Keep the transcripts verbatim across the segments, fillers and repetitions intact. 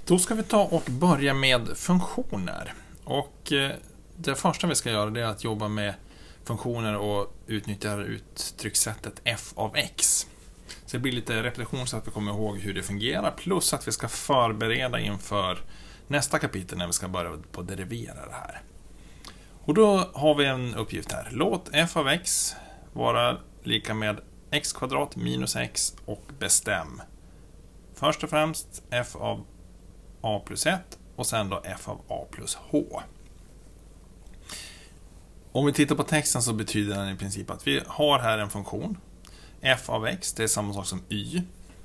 Då ska vi ta och börja med funktioner. Och det första vi ska göra det är att jobba med funktioner och utnyttja uttryckssättet f av x. Så det blir lite repetition så att vi kommer ihåg hur det fungerar, plus att vi ska förbereda inför nästa kapitel när vi ska börja på att derivera det här. Och då har vi en uppgift här. Låt f av x vara lika med x kvadrat minus x och bestäm. Först och främst f av a plus ett och sen då f av a plus h. Om vi tittar på texten så betyder den i princip att vi har här en funktion. F av x, det är samma sak som y.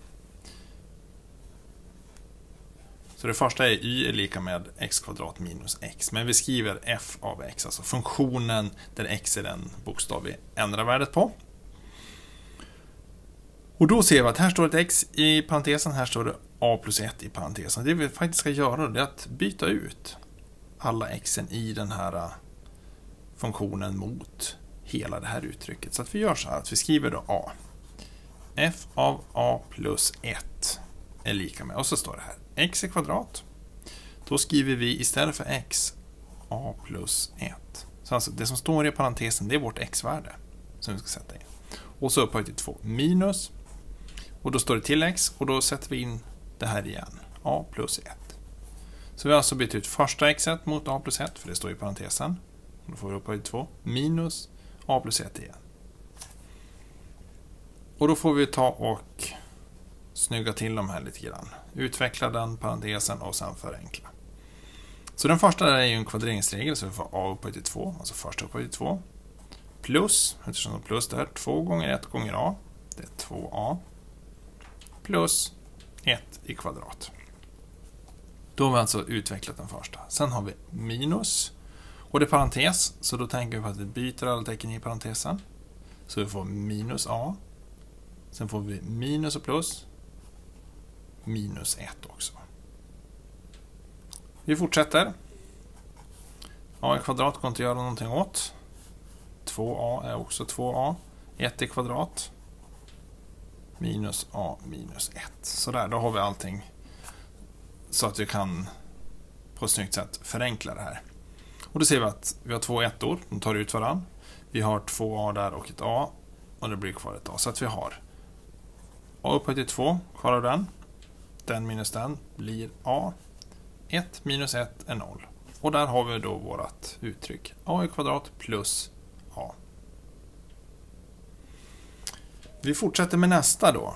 Så det första är y är lika med x kvadrat minus x. Men vi skriver f av x, alltså funktionen där x är den bokstav vi ändrar värdet på. Och då ser vi att här står ett x i parentesen, här står det a plus ett i parentesen. Det vi faktiskt ska göra det är att byta ut alla xen i den här funktionen mot hela det här uttrycket. Så att vi gör så här att vi skriver då a. F av a plus ett är lika med, och så står det här x i kvadrat. Då skriver vi istället för x a plus ett. Så alltså det som står i parentesen, det är vårt x-värde som vi ska sätta in. Och så upphöjt till två minus. Och då står det till x och då sätter vi in det här igen. A plus ett. Så vi har alltså bytt ut första xet mot a plus ett, för det står i parentesen. Då får vi upphöjt två minus a plus ett igen. Och då får vi ta och snygga till de här lite grann. Utveckla den parentesen och sen förenkla. Så den första där är ju en kvadreringsregel, så vi får a upphöjt till två, alltså första upphöjt till två. Plus, eftersom det är plus där, två gånger ett gånger a. Det är två a. Plus ett i kvadrat. Då har vi alltså utvecklat den första. Sen har vi minus. Och det är parentes, så då tänker vi på att vi byter alla tecken i parentesen. Så vi får minus a. Sen får vi minus och plus. Minus ett också. Vi fortsätter. A i kvadrat går inte att göra någonting åt. två a är också två a. ett i kvadrat. Minus a minus ett. Så där, då har vi allting så att vi kan på ett snyggt sätt förenkla det här. Och då ser vi att vi har två ettor, de tar ut varann. Vi har två a där och ett a, och det blir kvar ett a. Så att vi har a upphöjt till två, kvar av den. Den minus den blir a. ett minus ett är noll. Och där har vi då vårt uttryck. A i kvadrat plus a. Vi fortsätter med nästa då.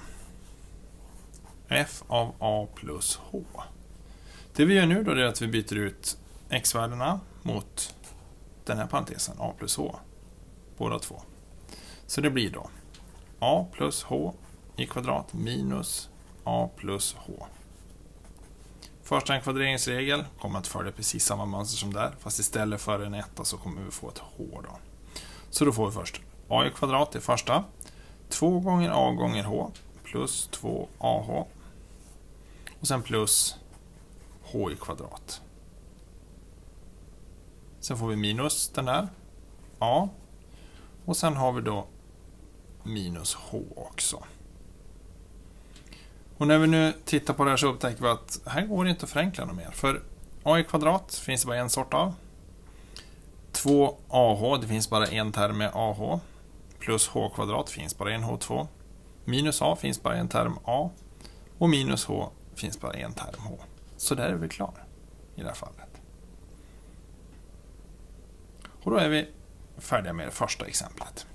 F av a plus h. Det vi gör nu då är att vi byter ut x-värdena mot den här parentesen, a plus h. Båda två. Så det blir då a plus h i kvadrat minus a plus h. Första en kvadreringsregel kommer att följa precis samma mönster som där, fast istället för en etta så kommer vi få ett h då. Så då får vi först a i kvadrat i första. två gånger a gånger h plus två a h. Och sen plus h i kvadrat. Sen får vi minus den där a. Och sen har vi då minus h också. Och när vi nu tittar på det här så upptäcker vi att här går det inte att förenkla något mer. För a i kvadrat finns det bara en sort av. två a h, det finns bara en term med a h. Plus h kvadrat finns bara en h två. Minus a finns bara en term a. Och minus h finns bara en term h. Så där är vi klara i det här fallet. Och då är vi färdiga med det första exemplet.